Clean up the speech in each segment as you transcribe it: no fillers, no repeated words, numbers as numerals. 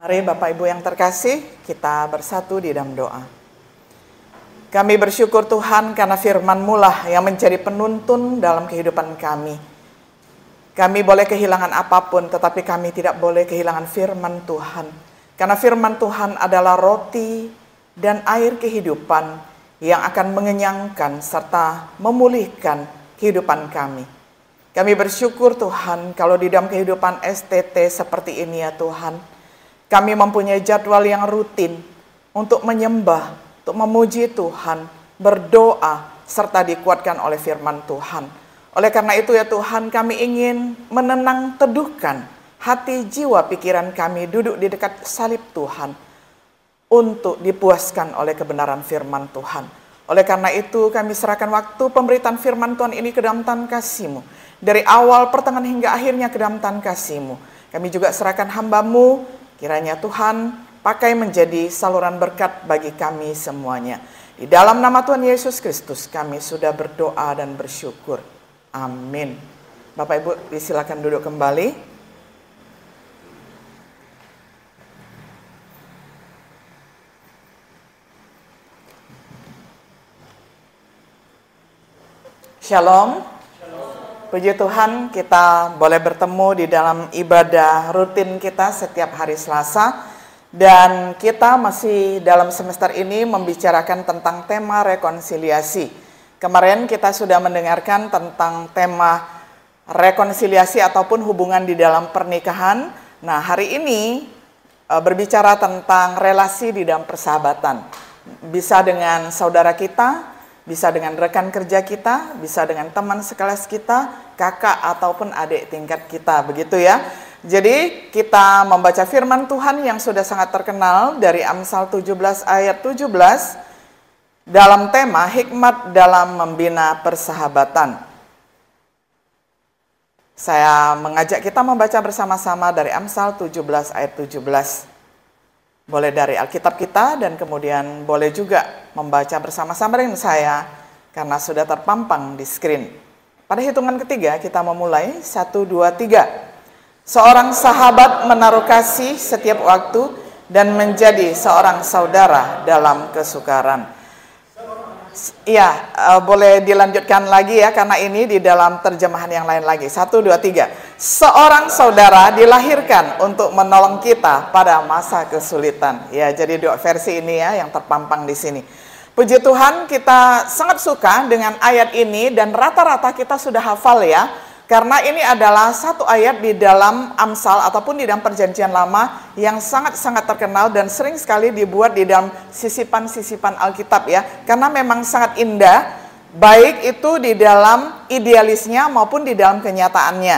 Mari Bapak Ibu yang terkasih, kita bersatu di dalam doa. Kami bersyukur Tuhan karena firman-Mu lah yang menjadi penuntun dalam kehidupan kami. Kami boleh kehilangan apapun, tetapi kami tidak boleh kehilangan firman Tuhan. Karena firman Tuhan adalah roti dan air kehidupan yang akan mengenyangkan serta memulihkan kehidupan kami. Kami bersyukur Tuhan kalau di dalam kehidupan STT seperti ini ya Tuhan, kami mempunyai jadwal yang rutin untuk menyembah, untuk memuji Tuhan, berdoa, serta dikuatkan oleh firman Tuhan. Oleh karena itu ya Tuhan, kami ingin menenang teduhkan hati, jiwa, pikiran kami duduk di dekat salib Tuhan untuk dipuaskan oleh kebenaran firman Tuhan. Oleh karena itu kami serahkan waktu pemberitaan firman Tuhan ini ke dalam tangan kasih-Mu. Dari awal, pertengahan hingga akhirnya ke dalam tangan kasih-Mu. Kami juga serahkan hamba-Mu, kiranya Tuhan pakai menjadi saluran berkat bagi kami semuanya. Di dalam nama Tuhan Yesus Kristus kami sudah berdoa dan bersyukur. Amin. Bapak Ibu disilakan duduk kembali. Shalom. Puji Tuhan, kita boleh bertemu di dalam ibadah rutin kita setiap hari Selasa. Dan kita masih dalam semester ini membicarakan tentang tema rekonsiliasi. Kemarin kita sudah mendengarkan tentang tema rekonsiliasi ataupun hubungan di dalam pernikahan. Nah, hari ini berbicara tentang relasi di dalam persahabatan. Bisa dengan saudara kita, bisa dengan rekan kerja kita, bisa dengan teman sekelas kita, kakak ataupun adik tingkat kita, begitu ya. Jadi kita membaca firman Tuhan yang sudah sangat terkenal dari Amsal 17 ayat 17 dalam tema hikmat dalam membina persahabatan. Saya mengajak kita membaca bersama-sama dari Amsal 17 ayat 17. Boleh dari Alkitab kita dan kemudian boleh juga membaca bersama-sama dengan saya karena sudah terpampang di screen. Pada hitungan ketiga kita memulai 1, 2, 3. Seorang sahabat menaruh kasih setiap waktu dan menjadi seorang saudara dalam kesukaran. Iya, boleh dilanjutkan lagi ya karena ini di dalam terjemahan yang lain lagi. 1, 2, 3. Seorang saudara dilahirkan untuk menolong kita pada masa kesulitan. Ya, jadi dua versi ini ya yang terpampang di sini. Puji Tuhan, kita sangat suka dengan ayat ini dan rata-rata kita sudah hafal ya. Karena ini adalah satu ayat di dalam Amsal ataupun di dalam Perjanjian Lama yang sangat-sangat terkenal dan sering sekali dibuat di dalam sisipan-sisipan Alkitab ya. Karena memang sangat indah, baik itu di dalam idealisnya maupun di dalam kenyataannya.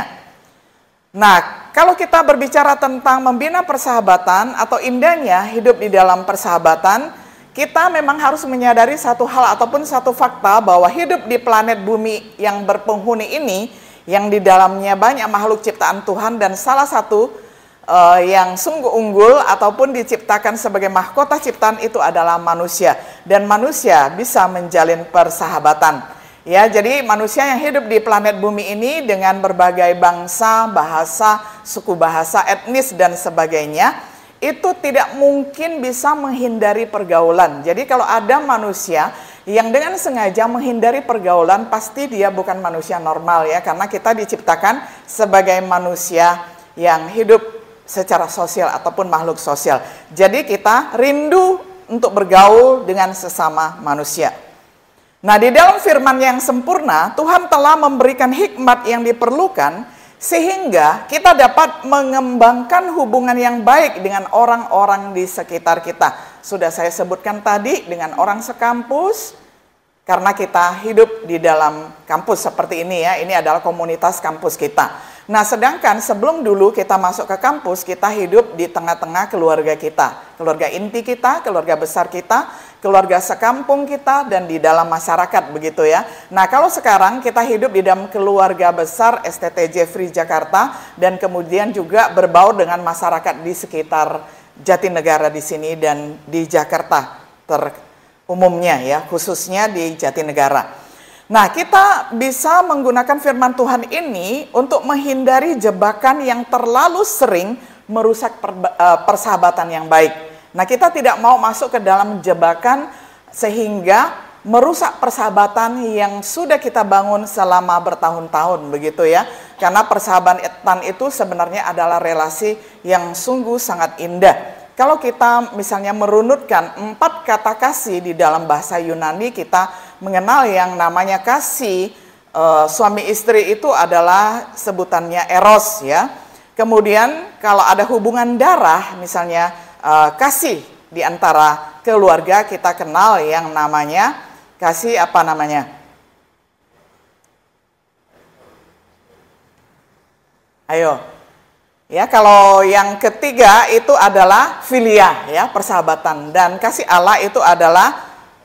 Nah, kalau kita berbicara tentang membina persahabatan atau indahnya hidup di dalam persahabatan, kita memang harus menyadari satu hal ataupun satu fakta bahwa hidup di planet bumi yang berpenghuni ini, yang di dalamnya banyak makhluk ciptaan Tuhan dan salah satu yang sungguh unggul ataupun diciptakan sebagai mahkota ciptaan itu adalah manusia. Dan manusia bisa menjalin persahabatan. Ya, jadi manusia yang hidup di planet bumi ini dengan berbagai bangsa, bahasa, suku bahasa, etnis dan sebagainya, itu tidak mungkin bisa menghindari pergaulan. Jadi kalau ada manusia yang dengan sengaja menghindari pergaulan, pasti dia bukan manusia normal ya, karena kita diciptakan sebagai manusia yang hidup secara sosial ataupun makhluk sosial. Jadi kita rindu untuk bergaul dengan sesama manusia. Nah, di dalam firman yang sempurna, Tuhan telah memberikan hikmat yang diperlukan sehingga kita dapat mengembangkan hubungan yang baik dengan orang-orang di sekitar kita. Sudah saya sebutkan tadi dengan orang sekampus, karena kita hidup di dalam kampus seperti ini ya, ini adalah komunitas kampus kita. Nah, sedangkan sebelum dulu kita masuk ke kampus, kita hidup di tengah-tengah keluarga kita. Keluarga inti kita, keluarga besar kita, keluarga sekampung kita, dan di dalam masyarakat begitu ya. Nah, kalau sekarang kita hidup di dalam keluarga besar STT Jeffrey Jakarta, dan kemudian juga berbaur dengan masyarakat di sekitar Jatinegara di sini dan di Jakarta umumnya ya, khususnya di Jatinegara. Nah, kita bisa menggunakan firman Tuhan ini untuk menghindari jebakan yang terlalu sering merusak persahabatan yang baik. Nah, kita tidak mau masuk ke dalam jebakan sehingga merusak persahabatan yang sudah kita bangun selama bertahun-tahun, begitu ya. Karena persahabatan itu sebenarnya adalah relasi yang sungguh sangat indah. Kalau kita misalnya merunutkan 4 kata kasih di dalam bahasa Yunani, kita mengenal yang namanya kasih suami istri itu adalah sebutannya eros ya. Kemudian kalau ada hubungan darah misalnya kasih di antara keluarga, kita kenal yang namanya kasih apa namanya? Ayo. Ya, kalau yang ketiga itu adalah filia ya, persahabatan, dan kasih Allah itu adalah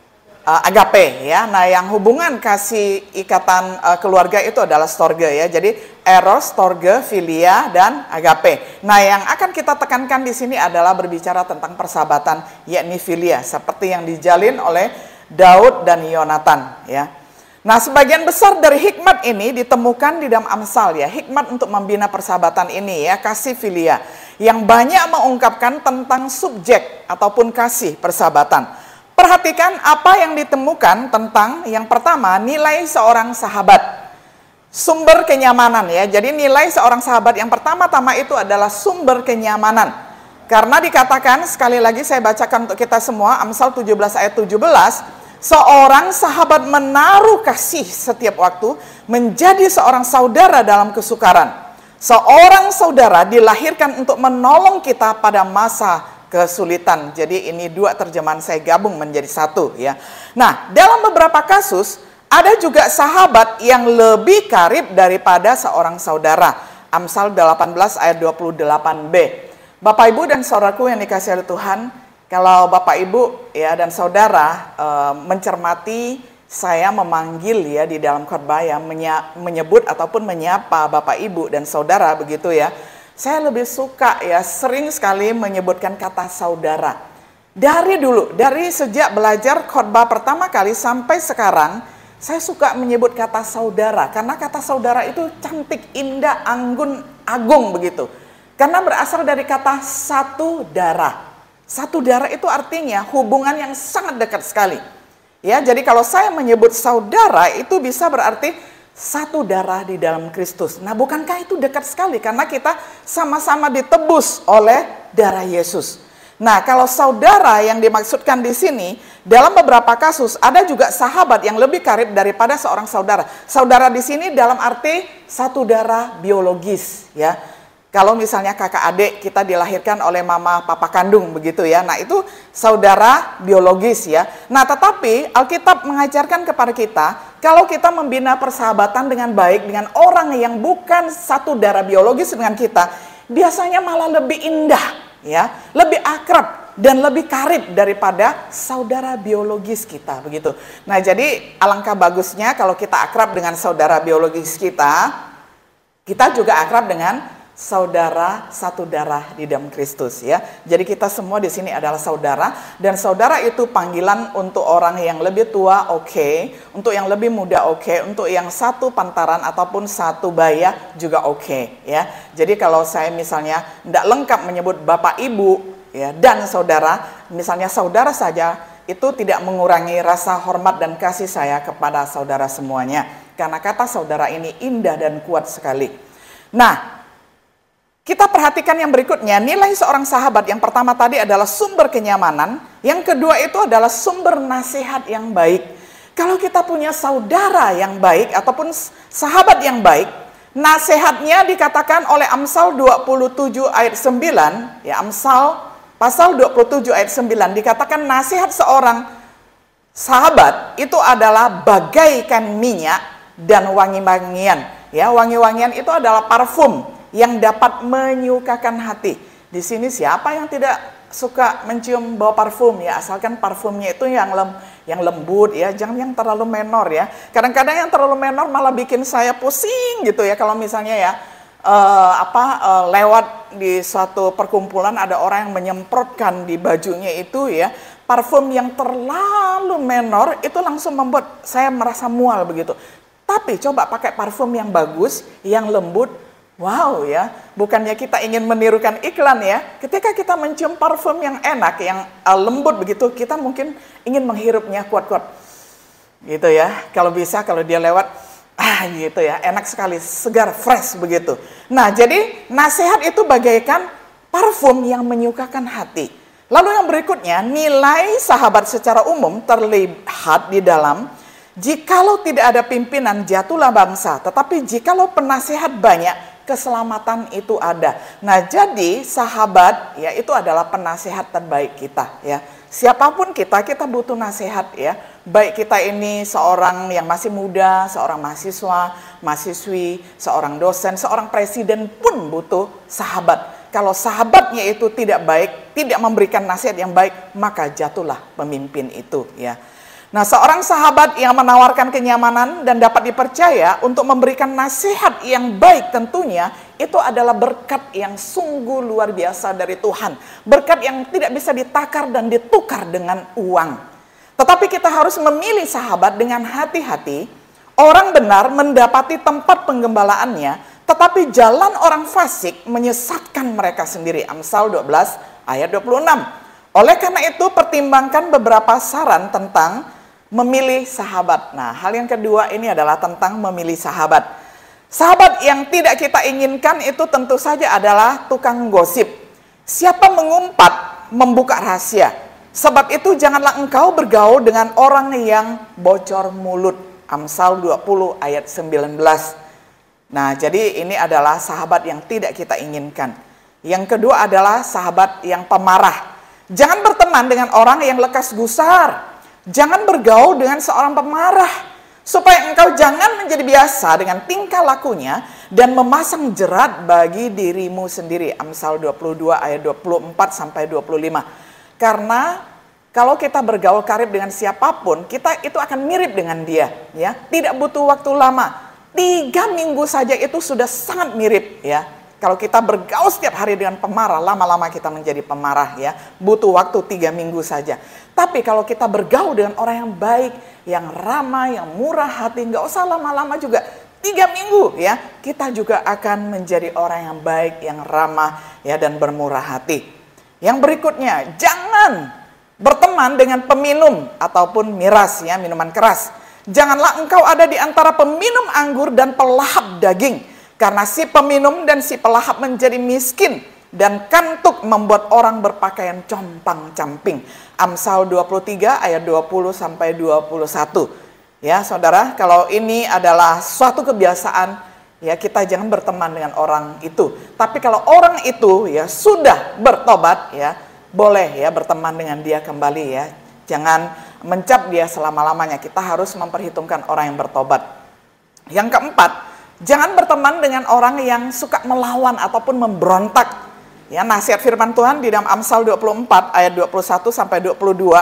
agape ya. Nah, yang hubungan kasih ikatan keluarga itu adalah storge ya. Jadi eros, storge, filia dan agape. Nah, yang akan kita tekankan di sini adalah berbicara tentang persahabatan, yakni filia, seperti yang dijalin oleh Daud dan Yonatan ya. Nah, sebagian besar dari hikmat ini ditemukan di dalam Amsal ya, hikmat untuk membina persahabatan ini ya, kasih filia, yang banyak mengungkapkan tentang subjek ataupun kasih persahabatan. Perhatikan apa yang ditemukan tentang yang pertama, nilai seorang sahabat. Sumber kenyamanan ya. Jadi nilai seorang sahabat yang pertama-tama itu adalah sumber kenyamanan. Karena dikatakan, sekali lagi saya bacakan untuk kita semua, Amsal 17 ayat 17, seorang sahabat menaruh kasih setiap waktu, menjadi seorang saudara dalam kesukaran. Seorang saudara dilahirkan untuk menolong kita pada masa kesulitan. Jadi ini 2 terjemahan saya gabung menjadi 1 ya. Nah, dalam beberapa kasus ada juga sahabat yang lebih karib daripada seorang saudara. Amsal 18 ayat 28b. Bapak Ibu dan saudaraku yang dikasihi oleh Tuhan, kalau Bapak Ibu ya dan saudara mencermati saya memanggil ya di dalam khotbah yang menyebut ataupun menyapa Bapak Ibu dan saudara begitu ya. Saya lebih suka ya sering sekali menyebutkan kata saudara. Dari dulu, dari sejak belajar khotbah pertama kali sampai sekarang, saya suka menyebut kata saudara karena kata saudara itu cantik, indah, anggun, agung begitu. Karena berasal dari kata satu darah. Satu darah itu artinya hubungan yang sangat dekat sekali. Ya, jadi kalau saya menyebut saudara itu bisa berarti satu darah di dalam Kristus. Nah, bukankah itu dekat sekali karena kita sama-sama ditebus oleh darah Yesus. Nah, kalau saudara yang dimaksudkan di sini dalam beberapa kasus ada juga sahabat yang lebih karib daripada seorang saudara. Saudara di sini dalam arti satu darah biologis, ya. Kalau misalnya kakak adik kita dilahirkan oleh mama papa kandung begitu ya. Nah, itu saudara biologis ya. Nah, tetapi Alkitab mengajarkan kepada kita kalau kita membina persahabatan dengan baik dengan orang yang bukan satu darah biologis dengan kita, biasanya malah lebih indah ya, lebih akrab dan lebih karib daripada saudara biologis kita begitu. Nah, jadi alangkah bagusnya kalau kita akrab dengan saudara biologis kita juga akrab dengan saudara satu darah di dalam Kristus ya. Jadi kita semua di sini adalah saudara, dan saudara itu panggilan untuk orang yang lebih tua oke, untuk yang lebih muda oke, untuk yang satu pantaran ataupun satu baya juga oke ya. Jadi kalau saya misalnya tidak lengkap menyebut bapak ibu ya dan saudara, misalnya saudara saja, itu tidak mengurangi rasa hormat dan kasih saya kepada saudara semuanya. Karena kata saudara ini indah dan kuat sekali. Nah, kita perhatikan yang berikutnya, nilai seorang sahabat yang pertama tadi adalah sumber kenyamanan, yang kedua itu adalah sumber nasihat yang baik. Kalau kita punya saudara yang baik ataupun sahabat yang baik, nasihatnya dikatakan oleh Amsal 27 ayat 9, ya Amsal pasal 27 ayat 9 dikatakan nasihat seorang sahabat itu adalah bagaikan minyak dan wangi-wangian. Ya, wangi-wangian itu adalah parfum yang dapat menyukakan hati. Di sini siapa yang tidak suka mencium bau parfum ya, asalkan parfumnya itu yang lembut ya, jangan yang terlalu menor ya. Kadang-kadang yang terlalu menor malah bikin saya pusing gitu ya. Kalau misalnya ya lewat di suatu perkumpulan ada orang yang menyemprotkan di bajunya itu ya, parfum yang terlalu menor itu langsung membuat saya merasa mual begitu. Tapi coba pakai parfum yang bagus, yang lembut, Wow ya, bukannya kita ingin menirukan iklan ya. Ketika kita mencium parfum yang enak, yang lembut begitu, kita mungkin ingin menghirupnya kuat-kuat. Gitu ya. Kalau bisa, kalau dia lewat, gitu ya, enak sekali, segar, fresh begitu. Nah, jadi nasihat itu bagaikan parfum yang menyukakan hati. Lalu yang berikutnya, nilai sahabat secara umum terlihat di dalam, jikalau tidak ada pimpinan, jatuhlah bangsa. Tetapi jikalau penasihat banyak, keselamatan itu ada. Nah, jadi sahabat ya itu adalah penasihat terbaik kita ya. Siapapun kita butuh nasihat ya. Baik kita ini seorang yang masih muda, seorang mahasiswa, mahasiswi, seorang dosen, seorang presiden pun butuh sahabat. Kalau sahabatnya itu tidak baik, tidak memberikan nasihat yang baik, maka jatuhlah pemimpin itu ya. Nah, seorang sahabat yang menawarkan kenyamanan dan dapat dipercaya untuk memberikan nasihat yang baik tentunya, itu adalah berkat yang sungguh luar biasa dari Tuhan. Berkat yang tidak bisa ditakar dan ditukar dengan uang. Tetapi kita harus memilih sahabat dengan hati-hati. Orang benar mendapati tempat penggembalaannya, tetapi jalan orang fasik menyesatkan mereka sendiri. Amsal 12 ayat 26. Oleh karena itu pertimbangkan beberapa saran tentang memilih sahabat. Nah, hal yang kedua ini adalah tentang memilih sahabat. Sahabat yang tidak kita inginkan itu tentu saja adalah tukang gosip. Siapa mengumpat, membuka rahasia. Sebab itu janganlah engkau bergaul dengan orang yang bocor mulut. Amsal 20 ayat 19. Nah, jadi ini adalah sahabat yang tidak kita inginkan. Yang kedua adalah sahabat yang pemarah. Jangan berteman dengan orang yang lekas gusar. Jangan bergaul dengan seorang pemarah, supaya engkau jangan menjadi biasa dengan tingkah lakunya dan memasang jerat bagi dirimu sendiri. Amsal 22 ayat 24 sampai 25. Karena kalau kita bergaul karib dengan siapapun, kita itu akan mirip dengan dia, ya. Tidak butuh waktu lama. 3 minggu saja itu sudah sangat mirip, ya. Kalau kita bergaul setiap hari dengan pemarah, lama-lama kita menjadi pemarah ya. Butuh waktu 3 minggu saja. Tapi kalau kita bergaul dengan orang yang baik, yang ramah, yang murah hati, nggak usah lama-lama juga. 3 minggu ya, kita juga akan menjadi orang yang baik, yang ramah ya dan bermurah hati. Yang berikutnya, jangan berteman dengan peminum ataupun miras ya, minuman keras. Janganlah engkau ada di antara peminum anggur dan pelahap daging. Karena si peminum dan si pelahap menjadi miskin dan kantuk membuat orang berpakaian compang-camping. Amsal 23 ayat 20 sampai 21. Ya, Saudara, kalau ini adalah suatu kebiasaan, ya kita jangan berteman dengan orang itu. Tapi kalau orang itu ya sudah bertobat ya, boleh ya berteman dengan dia kembali ya. Jangan mencap dia selama-lamanya. Kita harus memperhitungkan orang yang bertobat. Yang keempat, jangan berteman dengan orang yang suka melawan ataupun memberontak. Ya, nasihat firman Tuhan di dalam Amsal 24 ayat 21 sampai 22.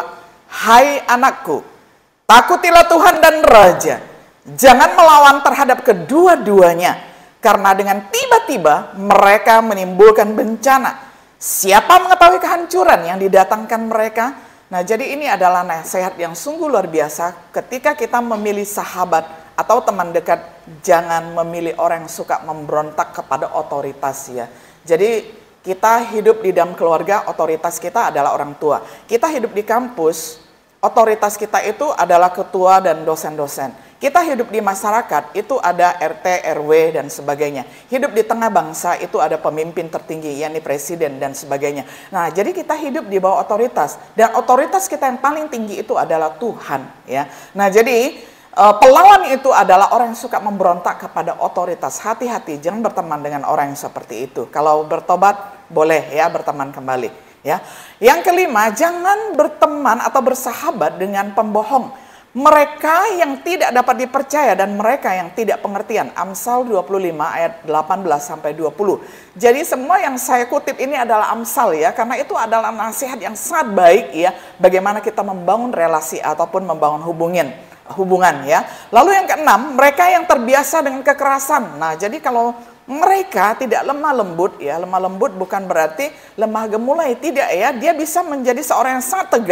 Hai anakku, takutilah Tuhan dan Raja. Jangan melawan terhadap kedua-duanya, karena dengan tiba-tiba mereka menimbulkan bencana. Siapa mengetahui kehancuran yang didatangkan mereka? Nah, jadi ini adalah nasihat yang sungguh luar biasa ketika kita memilih sahabat atau teman dekat. Jangan memilih orang yang suka memberontak kepada otoritas ya. Jadi kita hidup di dalam keluarga, otoritas kita adalah orang tua. Kita hidup di kampus, otoritas kita itu adalah ketua dan dosen-dosen. Kita hidup di masyarakat, itu ada RT, RW dan sebagainya. Hidup di tengah bangsa, itu ada pemimpin tertinggi, yakni presiden dan sebagainya. Nah, jadi kita hidup di bawah otoritas. Dan otoritas kita yang paling tinggi itu adalah Tuhan ya. Nah, jadi pelawan itu adalah orang yang suka memberontak kepada otoritas. Hati-hati, jangan berteman dengan orang yang seperti itu. Kalau bertobat, boleh ya berteman kembali. Ya. Yang kelima, jangan berteman atau bersahabat dengan pembohong. Mereka yang tidak dapat dipercaya dan mereka yang tidak pengertian. Amsal 25 ayat 18 sampai 20. Jadi semua yang saya kutip ini adalah Amsal ya, karena itu adalah nasihat yang sangat baik ya, bagaimana kita membangun relasi ataupun membangun hubungan ya. Lalu yang keenam, mereka yang terbiasa dengan kekerasan. Nah, jadi kalau mereka tidak lemah lembut ya, lemah lembut bukan berarti lemah gemulai, tidak ya. Dia bisa menjadi seorang yang sangat tegas,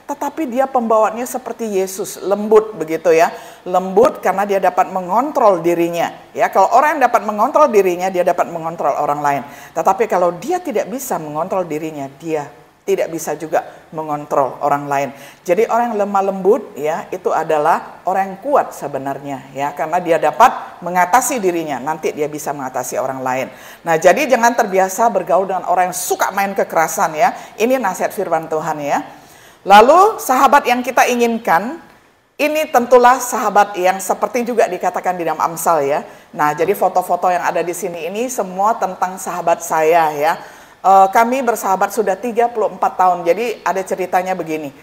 tetapi dia pembawaannya seperti Yesus, lembut begitu ya. Lembut karena dia dapat mengontrol dirinya. Ya, kalau orang yang dapat mengontrol dirinya, dia dapat mengontrol orang lain. Tetapi kalau dia tidak bisa mengontrol dirinya, dia tidak bisa juga mengontrol orang lain. Jadi orang yang lemah lembut ya, itu adalah orang yang kuat sebenarnya ya, karena dia dapat mengatasi dirinya, nanti dia bisa mengatasi orang lain. Nah, jadi jangan terbiasa bergaul dengan orang yang suka main kekerasan ya. Ini nasihat firman Tuhan ya. Lalu sahabat yang kita inginkan, ini tentulah sahabat yang seperti juga dikatakan di dalam Amsal ya. Nah, jadi foto-foto yang ada di sini ini semua tentang sahabat saya ya. Kami bersahabat sudah 34 tahun, jadi ada ceritanya begini.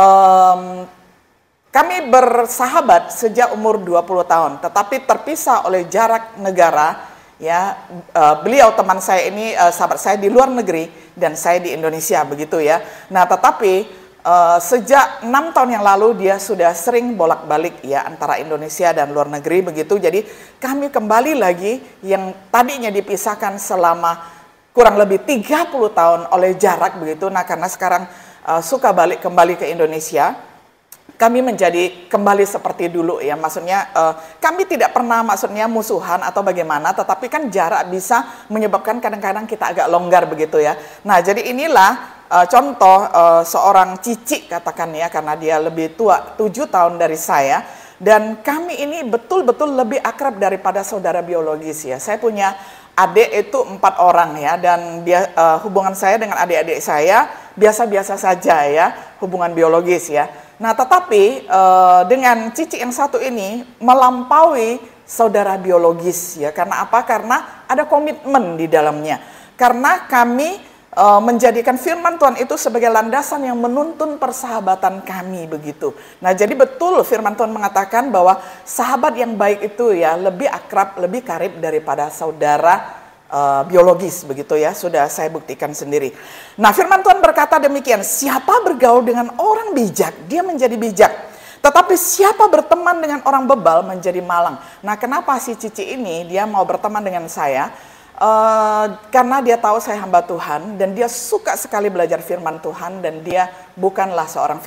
Kami bersahabat sejak umur 20 tahun, tetapi terpisah oleh jarak negara. Ya, beliau teman saya ini, sahabat saya di luar negeri, dan saya di Indonesia, begitu ya. Nah, tetapi sejak 6 tahun yang lalu dia sudah sering bolak-balik ya antara Indonesia dan luar negeri, begitu. Jadi kami kembali lagi yang tadinya dipisahkan selama kurang lebih 30 tahun oleh jarak begitu. Nah, karena sekarang suka kembali ke Indonesia, kami menjadi kembali seperti dulu ya. Maksudnya kami tidak pernah maksudnya musuhan atau bagaimana, tetapi kan jarak bisa menyebabkan kadang-kadang kita agak longgar begitu ya. Nah, jadi inilah contoh seorang Cici katakan ya, karena dia lebih tua 7 tahun dari saya. Dan kami ini betul-betul lebih akrab daripada saudara biologis ya. Saya punya adik itu 4 orang ya, dan dia hubungan saya dengan adik-adik saya biasa-biasa saja ya, hubungan biologis ya. Nah, tetapi dengan Cici yang satu ini melampaui saudara biologis ya. Karena apa? Karena ada komitmen di dalamnya. Karena kami menjadikan firman Tuhan itu sebagai landasan yang menuntun persahabatan kami begitu. Nah, jadi betul firman Tuhan mengatakan bahwa sahabat yang baik itu ya lebih akrab, lebih karib daripada saudara biologis begitu ya. Sudah saya buktikan sendiri. Nah, firman Tuhan berkata demikian, siapa bergaul dengan orang bijak, dia menjadi bijak. Tetapi siapa berteman dengan orang bebal menjadi malang. Nah, kenapa si Cici ini dia mau berteman dengan saya? Karena dia tahu saya hamba Tuhan dan dia suka sekali belajar firman Tuhan, dan dia bukanlah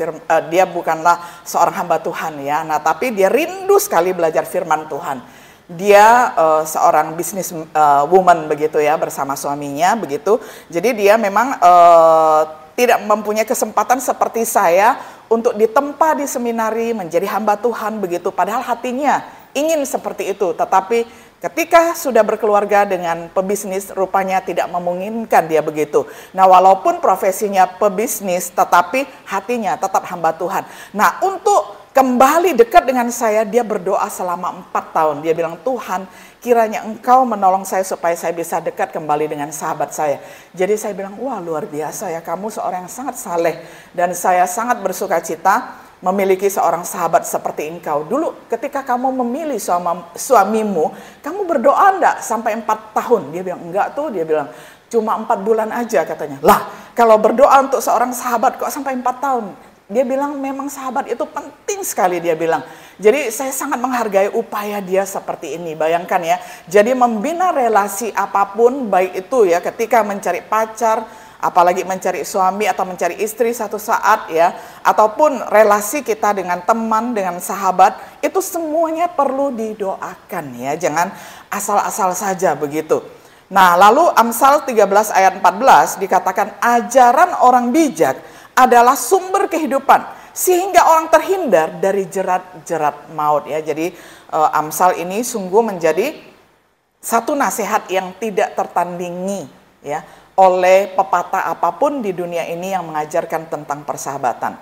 seorang hamba Tuhan ya. Nah, tapi dia rindu sekali belajar firman Tuhan. Dia seorang bisnis woman begitu ya, bersama suaminya begitu. Jadi dia memang tidak mempunyai kesempatan seperti saya untuk ditempa di seminari menjadi hamba Tuhan begitu. Padahal hatinya ingin seperti itu, tetapi ketika sudah berkeluarga dengan pebisnis, rupanya tidak memungkinkan dia begitu. Nah, walaupun profesinya pebisnis, tetapi hatinya tetap hamba Tuhan. Nah, untuk kembali dekat dengan saya, dia berdoa selama 4 tahun. Dia bilang, Tuhan, kiranya Engkau menolong saya supaya saya bisa dekat kembali dengan sahabat saya. Jadi saya bilang, wah luar biasa ya, kamu seorang yang sangat saleh. Dan saya sangat bersuka cita memiliki seorang sahabat seperti engkau. Dulu ketika kamu memilih suamimu, kamu berdoa enggak sampai 4 tahun? Dia bilang, enggak tuh. Dia bilang, cuma 4 bulan aja katanya. Lah, kalau berdoa untuk seorang sahabat kok sampai 4 tahun? Dia bilang, memang sahabat itu penting sekali, dia bilang. Jadi saya sangat menghargai upaya dia seperti ini. Bayangkan ya, jadi membina relasi apapun, baik itu ya ketika mencari pacar, apalagi mencari suami atau mencari istri satu saat ya, ataupun relasi kita dengan teman, dengan sahabat, itu semuanya perlu didoakan ya, jangan asal-asal saja begitu. Nah, lalu Amsal 13 ayat 14 dikatakan, ajaran orang bijak adalah sumber kehidupan, sehingga orang terhindar dari jerat-jerat maut ya. Jadi Amsal ini sungguh menjadi satu nasihat yang tidak tertandingi ya oleh pepatah apapun di dunia ini yang mengajarkan tentang persahabatan.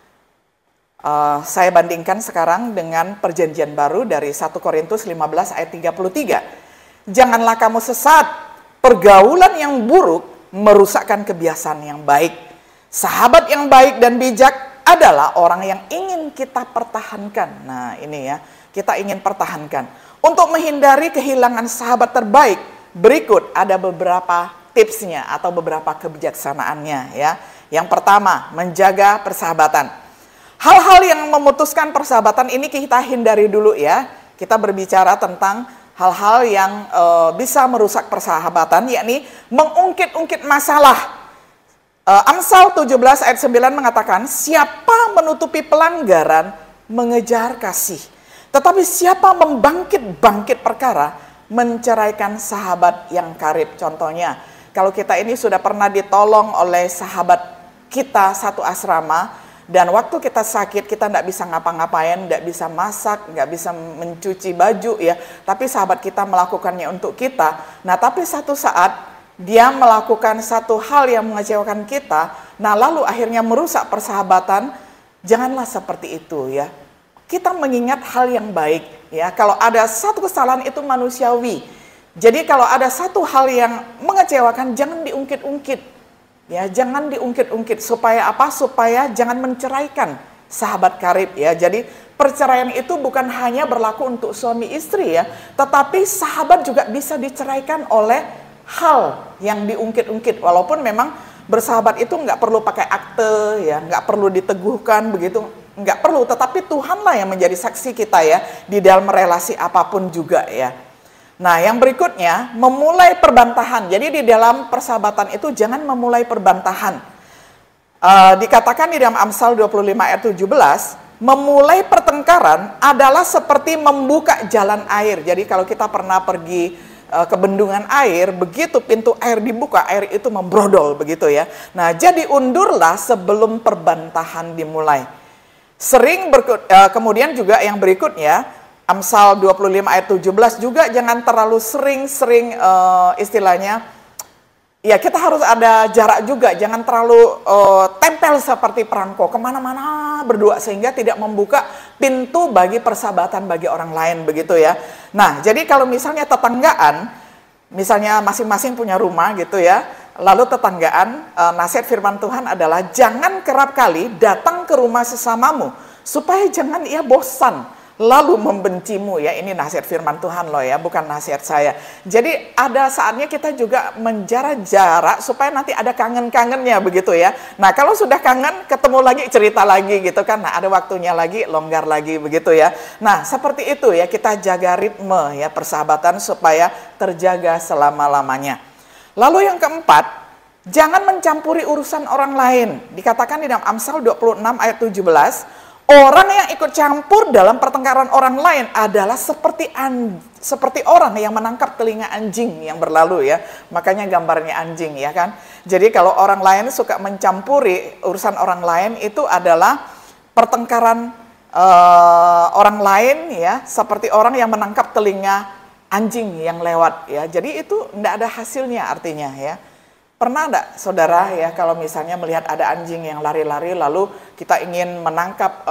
Saya bandingkan sekarang dengan perjanjian baru dari 1 Korintus 15 ayat 33. Janganlah kamu sesat, pergaulan yang buruk merusakkan kebiasaan yang baik. Sahabat yang baik dan bijak adalah orang yang ingin kita pertahankan. Nah ini ya, kita ingin pertahankan. Untuk menghindari kehilangan sahabat terbaik, berikut ada beberapa tipsnya atau beberapa kebijaksanaannya ya. Yang pertama, menjaga persahabatan. Hal-hal yang memutuskan persahabatan ini kita hindari dulu ya. Kita berbicara tentang hal-hal yang bisa merusak persahabatan, yakni mengungkit-ungkit masalah. Amsal 17 ayat 9 mengatakan, siapa menutupi pelanggaran mengejar kasih, tetapi siapa membangkit-bangkit perkara menceraikan sahabat yang karib. Contohnya, kalau kita ini sudah pernah ditolong oleh sahabat kita satu asrama, dan waktu kita sakit, kita tidak bisa ngapa-ngapain, tidak bisa masak, nggak bisa mencuci baju ya, tapi sahabat kita melakukannya untuk kita. Nah, tapi satu saat dia melakukan satu hal yang mengecewakan kita, nah lalu akhirnya merusak persahabatan. Janganlah seperti itu ya. Kita mengingat hal yang baik ya. Kalau ada satu kesalahan itu manusiawi. Jadi kalau ada satu hal yang mengecewakan, jangan diungkit-ungkit. Ya, jangan diungkit-ungkit. Supaya apa? Supaya jangan menceraikan sahabat karib ya. Jadi perceraian itu bukan hanya berlaku untuk suami istri ya, tetapi sahabat juga bisa diceraikan oleh hal yang diungkit-ungkit. Walaupun memang bersahabat itu nggak perlu pakai akte ya, nggak perlu diteguhkan begitu, nggak perlu. Tetapi Tuhanlah yang menjadi saksi kita ya di dalam relasi apapun juga ya. Nah, yang berikutnya memulai perbantahan. Jadi di dalam persahabatan itu jangan memulai perbantahan. Dikatakan di dalam Amsal 25 ayat 17, memulai pertengkaran adalah seperti membuka jalan air. Jadi kalau kita pernah pergi ke bendungan air, begitu pintu air dibuka, air itu membrodol begitu ya. Nah, jadi undurlah sebelum perbantahan dimulai. Kemudian juga yang berikutnya, Amsal 25 ayat 17 juga jangan terlalu sering-sering istilahnya, ya kita harus ada jarak juga, jangan terlalu tempel seperti perangko kemana-mana berdua sehingga tidak membuka pintu bagi persahabatan bagi orang lain begitu ya. Nah, jadi kalau misalnya tetanggaan, misalnya masing-masing punya rumah gitu ya, lalu tetanggaan, nasihat firman Tuhan adalah jangan kerap kali datang ke rumah sesamamu supaya jangan ia bosan lalu membencimu ya. Ini nasihat firman Tuhan loh ya, bukan nasihat saya. Jadi ada saatnya kita juga menjaga jarak supaya nanti ada kangen-kangennya begitu ya. Nah, kalau sudah kangen, ketemu lagi, cerita lagi gitu kan. Nah, ada waktunya lagi, longgar lagi begitu ya. Nah, seperti itu ya, kita jaga ritme ya persahabatan supaya terjaga selama-lamanya. Lalu yang keempat, jangan mencampuri urusan orang lain. Dikatakan di dalam Amsal 26 ayat 17, orang yang ikut campur dalam pertengkaran orang lain adalah seperti orang yang menangkap telinga anjing yang berlalu ya. Makanya gambarnya anjing ya kan. Jadi kalau orang lain suka mencampuri urusan orang lain, itu adalah pertengkaran orang lain ya, seperti orang yang menangkap telinga anjing yang lewat ya. Jadi itu tidak ada hasilnya artinya ya. Pernah enggak saudara ya kalau misalnya melihat ada anjing yang lari-lari lalu kita ingin menangkap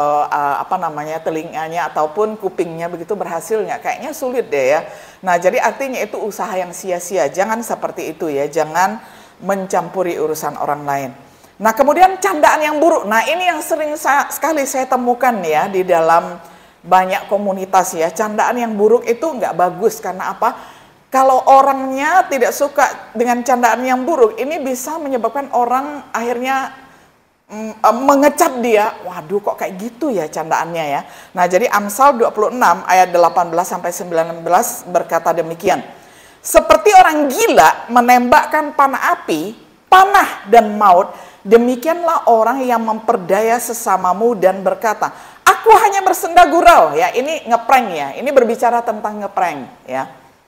telinganya ataupun kupingnya, begitu berhasil nggak? Kayaknya sulit deh ya. Nah, jadi artinya itu usaha yang sia-sia. Jangan seperti itu ya, jangan mencampuri urusan orang lain. Nah, kemudian candaan yang buruk. Nah, ini yang sering sekali saya temukan ya di dalam banyak komunitas ya. Candaan yang buruk itu nggak bagus karena apa? Kalau orangnya tidak suka dengan candaan yang buruk, ini bisa menyebabkan orang akhirnya mengecap dia, waduh kok kayak gitu ya candaannya ya. Nah, jadi Amsal 26 ayat 18 sampai 19 berkata demikian. Seperti orang gila menembakkan panah api, panah dan maut, demikianlah orang yang memperdaya sesamamu dan berkata, aku hanya bersenda gurau ya. Ini ngeprank ya. Ini berbicara tentang ngeprank ya.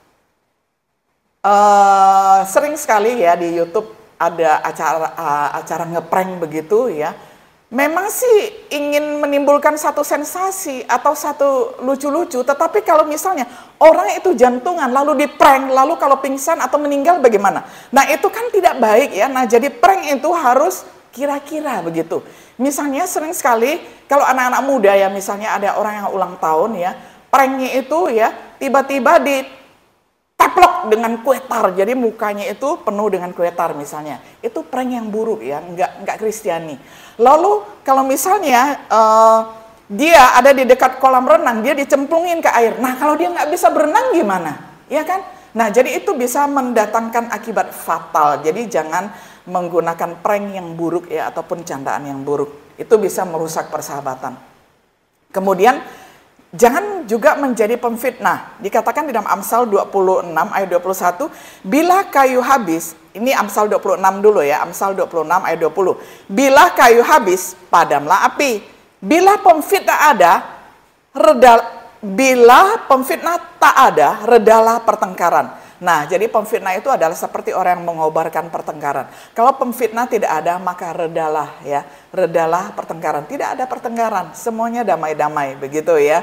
Sering sekali ya di YouTube ada acara ngeprank begitu ya. Memang sih ingin menimbulkan satu sensasi atau satu lucu-lucu, tetapi kalau misalnya orang itu jantungan lalu diprank, lalu kalau pingsan atau meninggal bagaimana? Nah, itu kan tidak baik ya. Nah, jadi prank itu harus kira-kira begitu. Misalnya sering sekali kalau anak-anak muda ya, misalnya ada orang yang ulang tahun ya, pranknya itu ya tiba-tiba teplok dengan kue tar, jadi mukanya itu penuh dengan kue tar misalnya. Itu prank yang buruk ya, enggak Kristiani. Lalu kalau misalnya dia ada di dekat kolam renang, dia dicemplungin ke air. Nah, kalau dia nggak bisa berenang gimana? Ya kan? Nah, jadi itu bisa mendatangkan akibat fatal. Jadi jangan menggunakan prank yang buruk ya, ataupun candaan yang buruk. Itu bisa merusak persahabatan. Kemudian jangan juga menjadi pemfitnah. Dikatakan di dalam Amsal 26 ayat 21, bila kayu habis, Ini Amsal 26 dulu ya, Amsal 26 ayat 20. Bila kayu habis, padamlah api. Bila pemfitnah ada, bila pemfitnah tak ada, redalah pertengkaran. Nah, jadi pemfitnah itu adalah seperti orang yang mengobarkan pertengkaran. Kalau pemfitnah tidak ada, maka redalah ya, redalah pertengkaran. Tidak ada pertengkaran, semuanya damai-damai, begitu ya.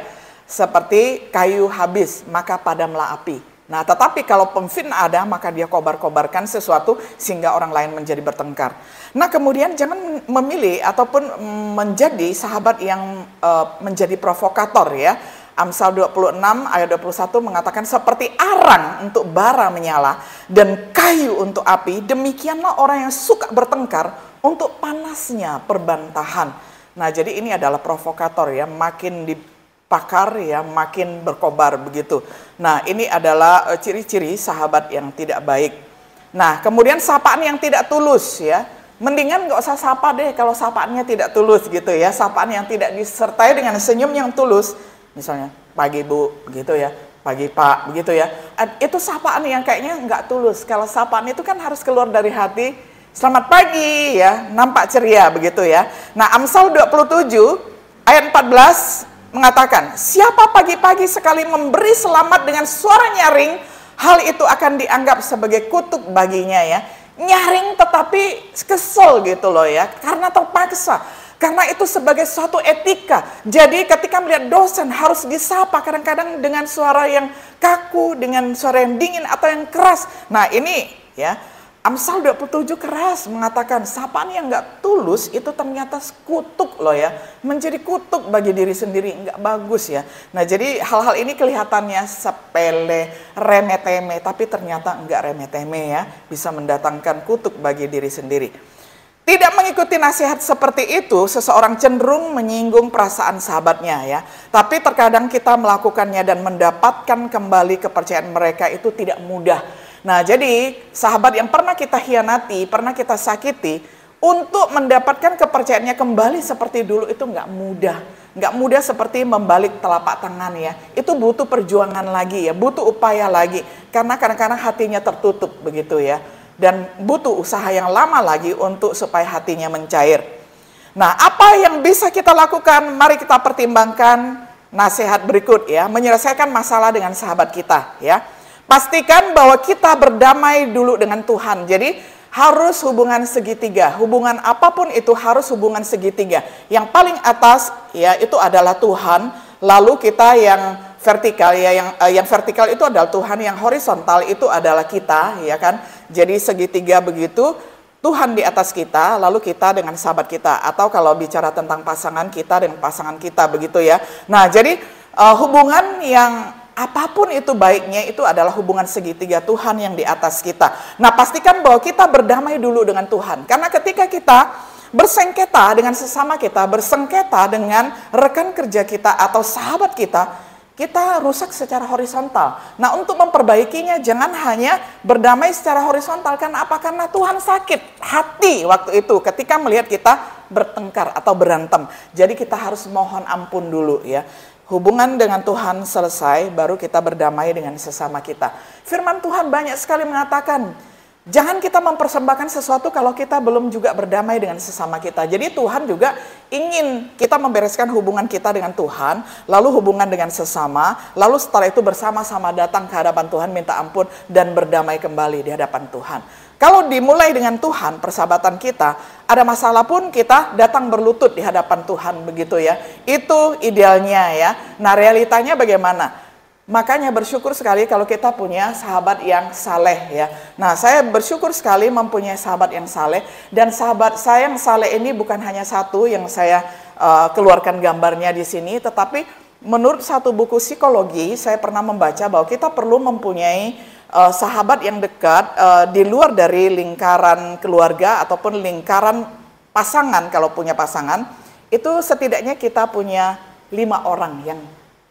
Seperti kayu habis, maka padamlah api. Nah, tetapi kalau pemfitnah ada, maka dia kobar-kobarkan sesuatu sehingga orang lain menjadi bertengkar. Nah, kemudian jangan memilih ataupun menjadi sahabat yang menjadi provokator ya. Amsal 26 ayat 21 mengatakan seperti arang untuk bara menyala dan kayu untuk api, demikianlah orang yang suka bertengkar untuk panasnya perbantahan. Nah, jadi ini adalah provokator ya, makin pakar ya makin berkobar begitu. Nah, ini adalah ciri-ciri sahabat yang tidak baik. Nah, kemudian sapaan yang tidak tulus ya. Mendingan nggak usah sapa deh kalau sapaannya tidak tulus gitu ya. Sapaan yang tidak disertai dengan senyum yang tulus. Misalnya, pagi Bu, begitu ya. Pagi Pak, begitu ya. Itu sapaan yang kayaknya nggak tulus. Kalau sapaan itu kan harus keluar dari hati. Selamat pagi ya, nampak ceria begitu ya. Nah, Amsal 27 ayat 14 mengatakan, siapa pagi-pagi sekali memberi selamat dengan suara nyaring, hal itu akan dianggap sebagai kutuk baginya ya. Nyaring tetapi kesel gitu loh ya, karena terpaksa. Karena itu sebagai suatu etika. Jadi ketika melihat dosen harus disapa kadang-kadang dengan suara yang kaku, dengan suara yang dingin atau yang keras. Nah ini ya, Amsal 27 keras mengatakan sapaan yang nggak tulus itu ternyata kutuk loh ya. Menjadi kutuk bagi diri sendiri, nggak bagus ya. Nah jadi hal-hal ini kelihatannya sepele, remeh-temeh, tapi ternyata nggak remeh-temeh ya. Bisa mendatangkan kutuk bagi diri sendiri. Tidak mengikuti nasihat seperti itu, seseorang cenderung menyinggung perasaan sahabatnya ya. Tapi terkadang kita melakukannya dan mendapatkan kembali kepercayaan mereka itu tidak mudah. Nah, jadi sahabat yang pernah kita hianati, pernah kita sakiti, untuk mendapatkan kepercayaannya kembali seperti dulu itu nggak mudah. Nggak mudah seperti membalik telapak tangan ya. Itu butuh perjuangan lagi ya, butuh upaya lagi. Karena kadang-kadang hatinya tertutup begitu ya. Dan butuh usaha yang lama lagi untuk supaya hatinya mencair. Nah, apa yang bisa kita lakukan? Mari kita pertimbangkan nasihat berikut ya. Menyelesaikan masalah dengan sahabat kita ya. Pastikan bahwa kita berdamai dulu dengan Tuhan. Jadi harus hubungan segitiga. Hubungan apapun itu harus hubungan segitiga. Yang paling atas ya itu adalah Tuhan. Lalu kita yang vertikal ya, yang vertikal itu adalah Tuhan, yang horizontal itu adalah kita ya kan. Jadi segitiga begitu. Tuhan di atas kita, lalu kita dengan sahabat kita. Atau kalau bicara tentang pasangan kita dengan pasangan kita begitu ya. Nah jadi hubungan yang apapun itu baiknya itu adalah hubungan segitiga Tuhan yang di atas kita. Nah pastikan bahwa kita berdamai dulu dengan Tuhan. Karena ketika kita bersengketa dengan sesama kita, bersengketa dengan rekan kerja kita atau sahabat kita, kita rusak secara horizontal. Nah untuk memperbaikinya jangan hanya berdamai secara horizontal. Karena apa? Karena Tuhan sakit hati waktu itu ketika melihat kita bertengkar atau berantem. Jadi kita harus mohon ampun dulu ya. Hubungan dengan Tuhan selesai, baru kita berdamai dengan sesama kita. Firman Tuhan banyak sekali mengatakan, jangan kita mempersembahkan sesuatu kalau kita belum juga berdamai dengan sesama kita. Jadi Tuhan juga ingin kita membereskan hubungan kita dengan Tuhan, lalu hubungan dengan sesama, lalu setelah itu bersama-sama datang ke hadapan Tuhan, minta ampun, dan berdamai kembali di hadapan Tuhan. Kalau dimulai dengan Tuhan, persahabatan kita, ada masalah pun kita datang berlutut di hadapan Tuhan begitu ya. Itu idealnya ya. Nah realitanya bagaimana? Makanya bersyukur sekali kalau kita punya sahabat yang saleh ya. Nah saya bersyukur sekali mempunyai sahabat yang saleh. Dan sahabat saya yang saleh ini bukan hanya satu yang saya keluarkan gambarnya di sini. Tetapi menurut satu buku psikologi saya pernah membaca bahwa kita perlu mempunyai sahabat yang dekat di luar dari lingkaran keluarga ataupun lingkaran pasangan. Kalau punya pasangan itu setidaknya kita punya 5 orang yang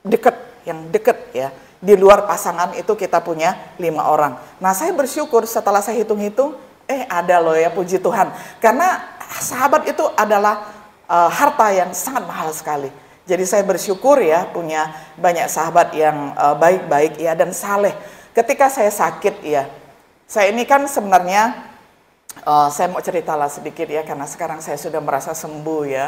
dekat ya. Di luar pasangan itu kita punya 5 orang. Nah saya bersyukur setelah saya hitung-hitung, ada loh ya, puji Tuhan. Karena sahabat itu adalah harta yang sangat mahal sekali. Jadi saya bersyukur ya punya banyak sahabat yang baik-baik ya dan saleh. Ketika saya sakit ya, saya ini kan sebenarnya Saya mau ceritalah sedikit ya, karena sekarang saya sudah merasa sembuh ya.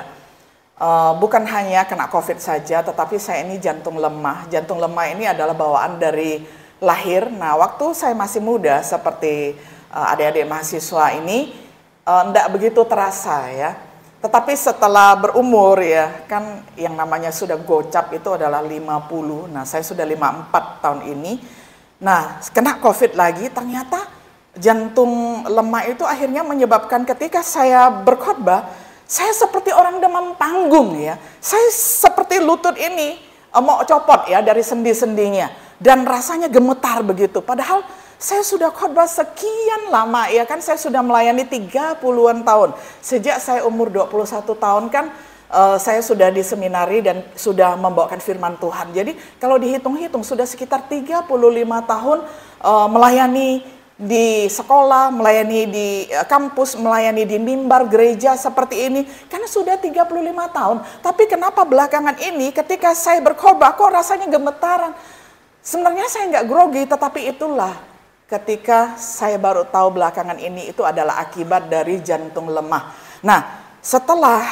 Bukan hanya kena COVID saja, tetapi saya ini jantung lemah. Jantung lemah ini adalah bawaan dari lahir. Nah, waktu saya masih muda seperti adik-adik mahasiswa ini, enggak begitu terasa ya. Tetapi setelah berumur ya, kan yang namanya sudah gocap itu adalah 50. Nah, saya sudah 54 tahun ini. Nah, kena COVID lagi, ternyata jantung lemah itu akhirnya menyebabkan ketika saya berkhotbah, saya seperti orang demam panggung ya. Saya seperti lutut ini mau copot ya dari sendi-sendinya. Dan rasanya gemetar begitu. Padahal saya sudah khotbah sekian lama ya kan, saya sudah melayani 30-an tahun. Sejak saya umur 21 tahun kan saya sudah di seminari dan sudah membawakan firman Tuhan. Jadi kalau dihitung-hitung sudah sekitar 35 tahun melayani di sekolah, melayani di kampus, melayani di mimbar gereja seperti ini. Karena sudah 35 tahun. Tapi kenapa belakangan ini ketika saya berkhotbah kok rasanya gemetaran? Sebenarnya saya nggak grogi, tetapi itulah ketika saya baru tahu belakangan ini itu adalah akibat dari jantung lemah. Nah, setelah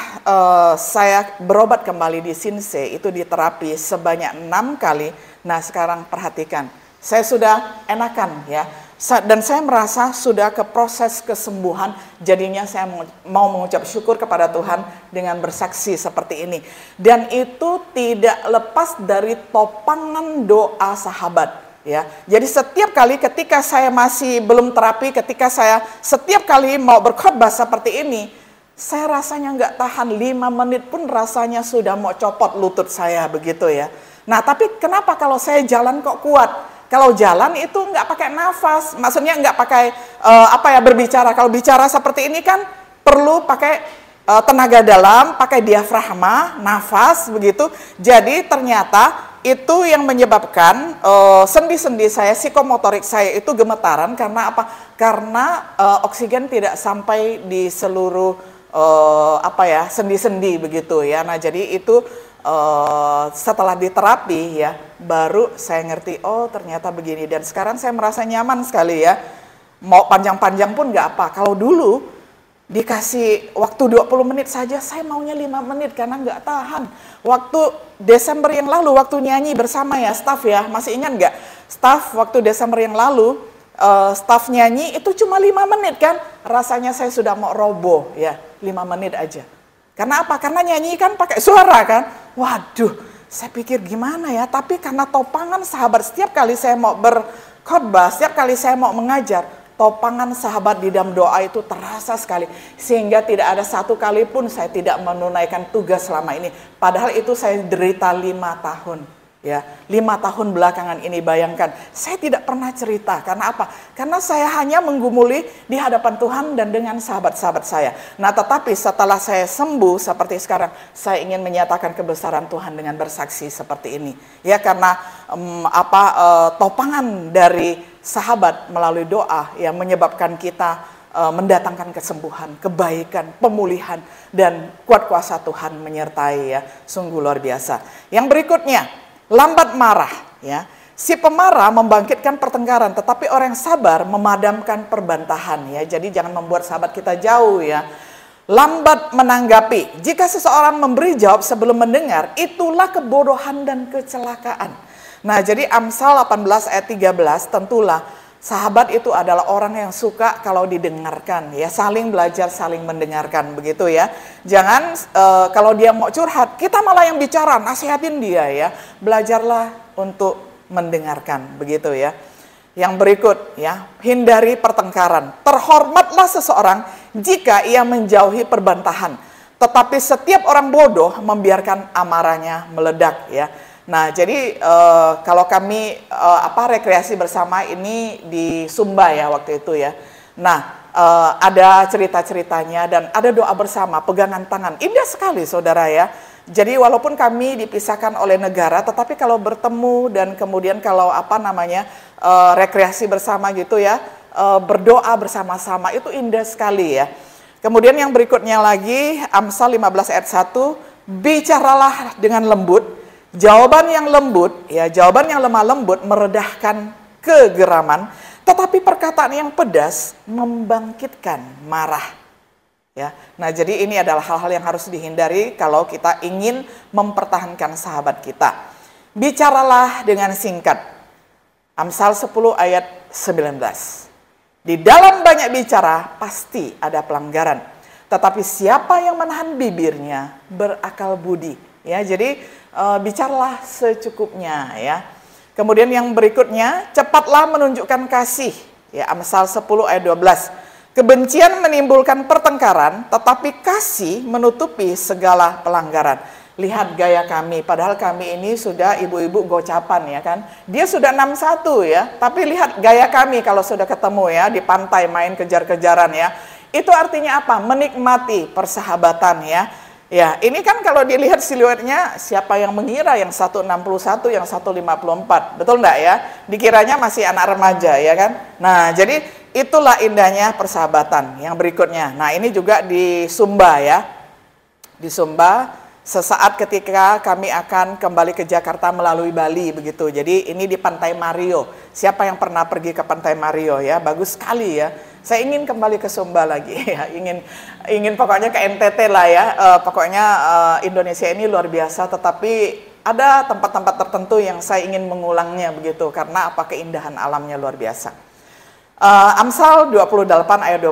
saya berobat kembali di Sinse, itu di terapi sebanyak 6 kali. Nah, sekarang perhatikan, saya sudah enakan ya. Dan saya merasa sudah ke proses kesembuhan, jadinya saya mau mengucap syukur kepada Tuhan dengan bersaksi seperti ini. Dan itu tidak lepas dari topangan doa sahabat. Ya, jadi setiap kali ketika saya masih belum terapi, ketika saya setiap kali mau berkhotbah seperti ini, saya rasanya nggak tahan 5 menit pun rasanya sudah mau copot lutut saya begitu ya. Nah, tapi kenapa kalau saya jalan kok kuat? Kalau jalan itu nggak pakai nafas, maksudnya nggak pakai berbicara. Kalau bicara seperti ini kan perlu pakai tenaga dalam, pakai diafragma, nafas begitu. Jadi ternyata itu yang menyebabkan sendi-sendi saya, psikomotorik saya itu gemetaran karena apa? Karena oksigen tidak sampai di seluruh sendi-sendi begitu ya. Nah, jadi itu setelah diterapi ya, baru saya ngerti, oh ternyata begini. Dan sekarang saya merasa nyaman sekali ya. Mau panjang-panjang pun nggak apa. Kalau dulu dikasih waktu 20 menit saja, saya maunya 5 menit karena nggak tahan. Waktu Desember yang lalu, waktu nyanyi bersama ya, staff ya, masih ingat nggak? Staff waktu Desember yang lalu, staff nyanyi itu cuma 5 menit kan? Rasanya saya sudah mau roboh ya, 5 menit aja. Karena apa? Karena nyanyi kan pakai suara kan? Waduh, saya pikir gimana ya? Tapi karena topangan sahabat, setiap kali saya mau berkhotbah, setiap kali saya mau mengajar, topangan sahabat di dalam doa itu terasa sekali. Sehingga tidak ada satu kali pun saya tidak menunaikan tugas selama ini. Padahal itu saya derita 5 tahun. Ya, 5 tahun belakangan ini bayangkan, saya tidak pernah cerita. Karena apa? Karena saya hanya menggumuli di hadapan Tuhan dan dengan sahabat-sahabat saya. Nah, tetapi setelah saya sembuh seperti sekarang, saya ingin menyatakan kebesaran Tuhan dengan bersaksi seperti ini. Ya, karena topangan dari sahabat melalui doa yang menyebabkan kita mendatangkan kesembuhan, kebaikan, pemulihan, dan kuat kuasa Tuhan menyertai ya. Sungguh luar biasa. Yang berikutnya, lambat marah ya. Si pemarah membangkitkan pertengkaran, tetapi orang yang sabar memadamkan perbantahan ya. Jadi jangan membuat sahabat kita jauh ya. Lambat menanggapi. Jika seseorang memberi jawab sebelum mendengar, itulah kebodohan dan kecelakaan. Nah, jadi Amsal 18 ayat 13, tentulah sahabat itu adalah orang yang suka kalau didengarkan ya, saling belajar, saling mendengarkan begitu ya. Jangan kalau dia mau curhat, kita malah yang bicara, nasihatin dia ya. Belajarlah untuk mendengarkan begitu ya. Yang berikut ya, hindari pertengkaran. Terhormatlah seseorang jika ia menjauhi perbantahan, tetapi setiap orang bodoh membiarkan amarahnya meledak ya. Nah, jadi kalau kami rekreasi bersama ini di Sumba ya waktu itu ya. Nah, ada cerita-ceritanya dan ada doa bersama, pegangan tangan. Indah sekali saudara ya. Jadi walaupun kami dipisahkan oleh negara, tetapi kalau bertemu dan kemudian kalau rekreasi bersama gitu ya, berdoa bersama-sama itu indah sekali ya. Kemudian yang berikutnya lagi, Amsal 15 ayat 1, bicaralah dengan lembut. Jawaban yang lembut, ya jawaban yang lemah lembut meredahkan kegeraman, Tetapi perkataan yang pedas membangkitkan marah. Ya, nah jadi ini adalah hal-hal yang harus dihindari kalau kita ingin mempertahankan sahabat kita. Bicaralah dengan singkat. Amsal 10 ayat 19. Di dalam banyak bicara pasti ada pelanggaran, tetapi siapa yang menahan bibirnya berakal budi. Ya, jadi bicaralah secukupnya ya. Kemudian yang berikutnya, cepatlah menunjukkan kasih. Ya, Amsal 10 ayat 12. Kebencian menimbulkan pertengkaran, tetapi kasih menutupi segala pelanggaran. Lihat gaya kami, padahal kami ini sudah ibu-ibu gocapan ya kan. Dia sudah 61 ya, tapi lihat gaya kami kalau sudah ketemu ya, di pantai main kejar-kejaran ya. Itu artinya apa? Menikmati persahabatan ya. Ya, ini kan kalau dilihat siluetnya, siapa yang mengira yang 161, yang 154, betul enggak ya? Dikiranya masih anak remaja ya kan? Nah, jadi itulah indahnya persahabatan. Yang berikutnya, nah ini juga di Sumba ya. Di Sumba, sesaat ketika kami akan kembali ke Jakarta melalui Bali begitu. Jadi ini di Pantai Mario. Siapa yang pernah pergi ke Pantai Mario ya? Bagus sekali ya. Saya ingin kembali ke Sumba lagi ya, ingin pokoknya ke NTT lah ya, pokoknya Indonesia ini luar biasa, tetapi ada tempat-tempat tertentu yang saya ingin mengulangnya begitu, karena apa, keindahan alamnya luar biasa. Amsal 28 ayat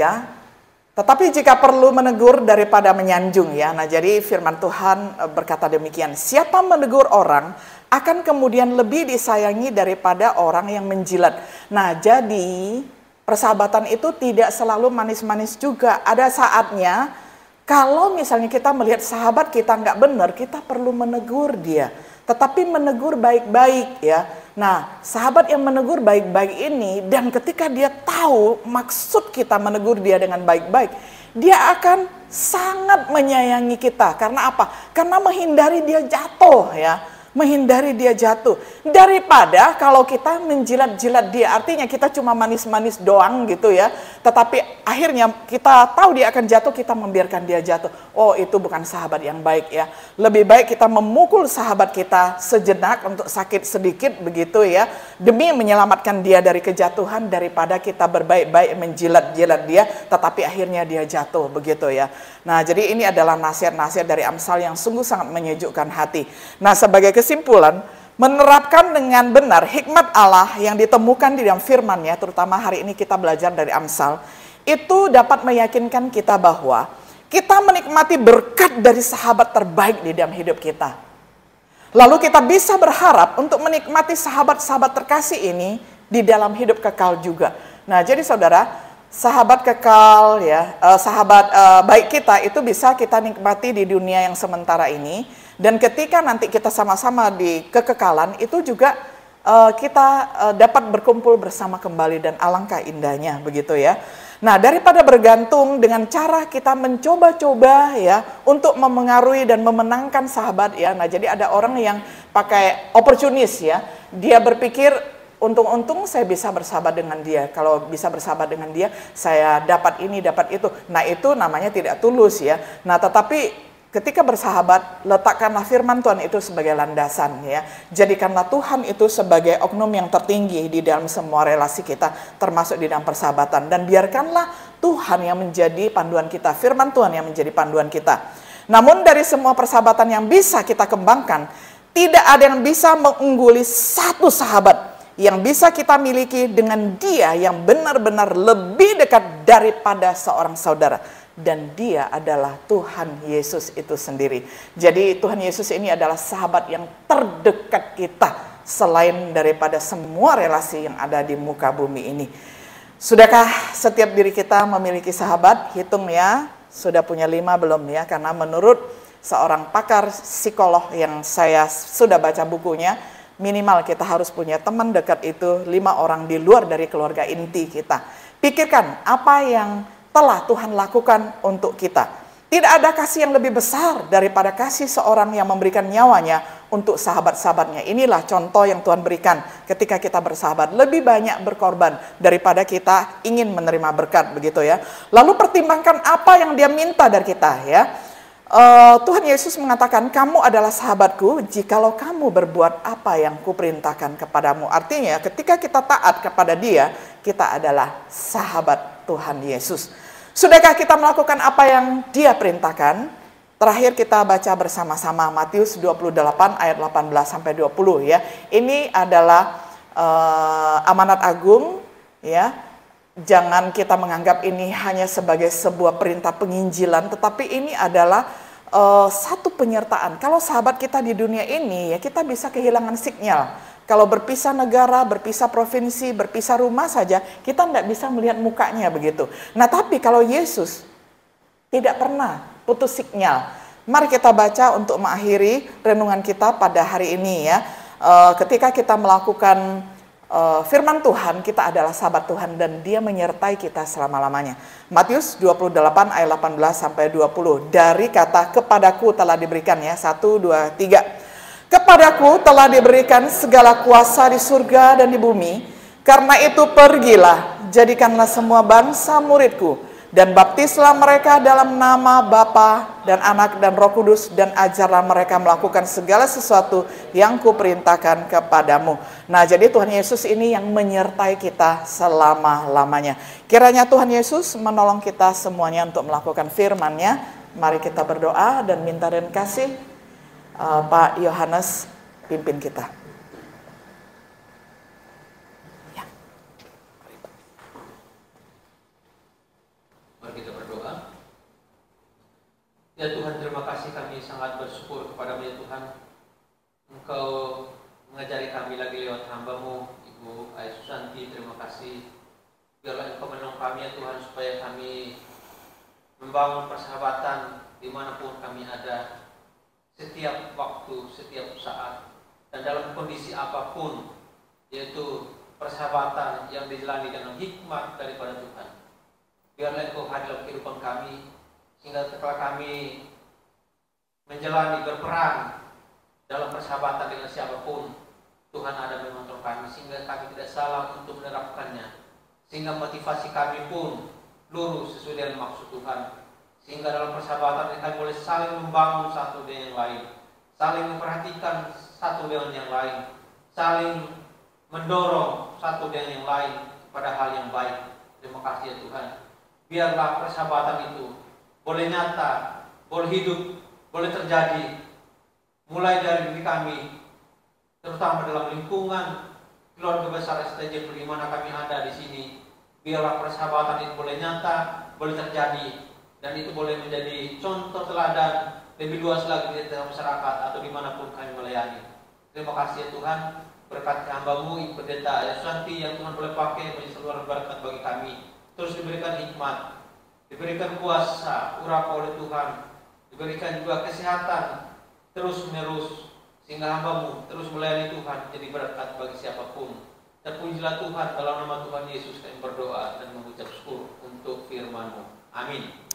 23, tetapi jika perlu menegur daripada menyanjung ya, nah jadi firman Tuhan berkata demikian, siapa menegur orang akan kemudian lebih disayangi daripada orang yang menjilat. Nah jadi persahabatan itu tidak selalu manis-manis juga. Ada saatnya kalau misalnya kita melihat sahabat kita nggak benar, kita perlu menegur dia. Tetapi menegur baik-baik ya. Nah, sahabat yang menegur baik-baik ini, dan ketika dia tahu maksud kita menegur dia dengan baik-baik, dia akan sangat menyayangi kita. Karena apa? Karena menghindari dia jatuh ya. Menghindari dia jatuh, daripada kalau kita menjilat-jilat dia, artinya kita cuma manis-manis doang gitu ya, tetapi akhirnya kita tahu dia akan jatuh, kita membiarkan dia jatuh. Oh, itu bukan sahabat yang baik ya. Lebih baik kita memukul sahabat kita sejenak untuk sakit sedikit begitu ya, demi menyelamatkan dia dari kejatuhan, daripada kita berbaik-baik menjilat-jilat dia tetapi akhirnya dia jatuh begitu ya. Nah, jadi ini adalah nasihat-nasihat dari Amsal yang sungguh sangat menyejukkan hati. Nah, sebagai kesimpulan, menerapkan dengan benar hikmat Allah yang ditemukan di dalam firman-Nya, terutama hari ini kita belajar dari Amsal, itu dapat meyakinkan kita bahwa kita menikmati berkat dari sahabat terbaik di dalam hidup kita. Lalu kita bisa berharap untuk menikmati sahabat-sahabat terkasih ini di dalam hidup kekal juga. Nah, jadi saudara, sahabat kekal ya, sahabat baik kita itu bisa kita nikmati di dunia yang sementara ini, dan ketika nanti kita sama-sama di kekekalan itu juga kita dapat berkumpul bersama kembali, dan alangkah indahnya begitu ya. Nah, daripada bergantung dengan cara kita mencoba-coba ya untuk memengaruhi dan memenangkan sahabat ya. Nah, jadi ada orang yang pakai oportunis ya. Dia berpikir untung-untung saya bisa bersahabat dengan dia. Kalau bisa bersahabat dengan dia, saya dapat ini, dapat itu. Nah, itu namanya tidak tulus ya. Nah, tetapi ketika bersahabat, letakkanlah firman Tuhan itu sebagai landasan ya. Jadikanlah Tuhan itu sebagai oknum yang tertinggi di dalam semua relasi kita, termasuk di dalam persahabatan. Dan biarkanlah Tuhan yang menjadi panduan kita, firman Tuhan yang menjadi panduan kita. Namun dari semua persahabatan yang bisa kita kembangkan, tidak ada yang bisa mengungguli satu sahabat yang bisa kita miliki dengan dia yang benar-benar lebih dekat daripada seorang saudara. Dan dia adalah Tuhan Yesus itu sendiri. Jadi Tuhan Yesus ini adalah sahabat yang terdekat kita, selain daripada semua relasi yang ada di muka bumi ini. Sudahkah setiap diri kita memiliki sahabat? Hitung ya, sudah punya 5 belum ya? Karena menurut seorang pakar psikolog yang saya sudah baca bukunya, minimal kita harus punya teman dekat itu 5 orang di luar dari keluarga inti kita. Pikirkan apa yang telah Tuhan lakukan untuk kita. Tidak ada kasih yang lebih besar daripada kasih seorang yang memberikan nyawanya untuk sahabat-sahabatnya. Inilah contoh yang Tuhan berikan ketika kita bersahabat. Lebih banyak berkorban daripada kita ingin menerima berkat begitu ya. Lalu pertimbangkan apa yang dia minta dari kita ya. Tuhan Yesus mengatakan, kamu adalah sahabatku jikalau kamu berbuat apa yang kuperintahkan kepadamu. Artinya ketika kita taat kepada Dia, kita adalah sahabat Tuhan Yesus. Sudahkah kita melakukan apa yang Dia perintahkan? Terakhir kita baca bersama-sama Matius 28 ayat 18 sampai 20 ya. Ini adalah amanat agung ya. Jangan kita menganggap ini hanya sebagai sebuah perintah penginjilan, tetapi ini adalah satu penyertaan. Kalau sahabat kita di dunia ini ya, kita bisa kehilangan sinyal. Kalau berpisah negara, berpisah provinsi, berpisah rumah saja, kita tidak bisa melihat mukanya begitu. Nah, tapi kalau Yesus tidak pernah putus sinyal. Mari kita baca untuk mengakhiri renungan kita pada hari ini ya. Ketika kita melakukan firman Tuhan, kita adalah sahabat Tuhan dan Dia menyertai kita selama-lamanya. Matius 28 ayat 18 sampai 20. Dari kata kepadaku telah diberikan ya. 1, 2, 3. Kepadaku telah diberikan segala kuasa di surga dan di bumi. Karena itu pergilah, jadikanlah semua bangsa muridku. Dan baptislah mereka dalam nama Bapa dan Anak dan Roh Kudus, dan ajarlah mereka melakukan segala sesuatu yang kuperintahkan kepadamu. Nah, jadi Tuhan Yesus ini yang menyertai kita selama-lamanya. Kiranya Tuhan Yesus menolong kita semuanya untuk melakukan firman-Nya. Mari kita berdoa dan minta dan kasih Pak Yohanes pimpin kita. Ya Tuhan, terima kasih, kami sangat bersyukur kepada-Mu ya Tuhan. Engkau mengajari kami lagi lewat hamba-Mu, Ibu Aya Susanti, terima kasih. Biarlah Engkau menolong kami ya Tuhan, supaya kami membangun persahabatan dimanapun kami ada, setiap waktu, setiap saat, dan dalam kondisi apapun, yaitu persahabatan yang dijalani dengan hikmat daripada Tuhan. Biarlah Engkau hadir dalam kehidupan kami, sehingga setelah kami menjalani berperan dalam persahabatan dengan siapapun, Tuhan ada mengontrol kami, sehingga kami tidak salah untuk menerapkannya, sehingga motivasi kami pun lurus sesuai dengan maksud Tuhan, sehingga dalam persahabatan kami boleh saling membangun satu dengan yang lain, saling memperhatikan satu dengan yang lain, saling mendorong satu dengan yang lain pada hal yang baik. Terima kasih ya Tuhan. Biarlah persahabatan itu boleh nyata, boleh hidup, boleh terjadi, mulai dari diri kami, terutama dalam lingkungan keluarga besar STJ di mana kami ada di sini. Biarlah persahabatan itu boleh nyata, boleh terjadi, dan itu boleh menjadi contoh teladan lebih luas lagi di dalam masyarakat atau dimanapun kami melayani. Terima kasih ya Tuhan, berkati hamba-Mu Ibu Pendeta Aya Susanti yang Tuhan boleh pakai menjadi saluran berkat bagi kami. Terus diberikan hikmat, diberikan kuasa urap oleh Tuhan, diberikan juga kesehatan terus menerus, sehingga hamba-Mu terus melayani Tuhan jadi berkat bagi siapapun. Terpujilah Tuhan, dalam nama Tuhan Yesus kami berdoa dan mengucap syukur untuk firman-Mu. Amin.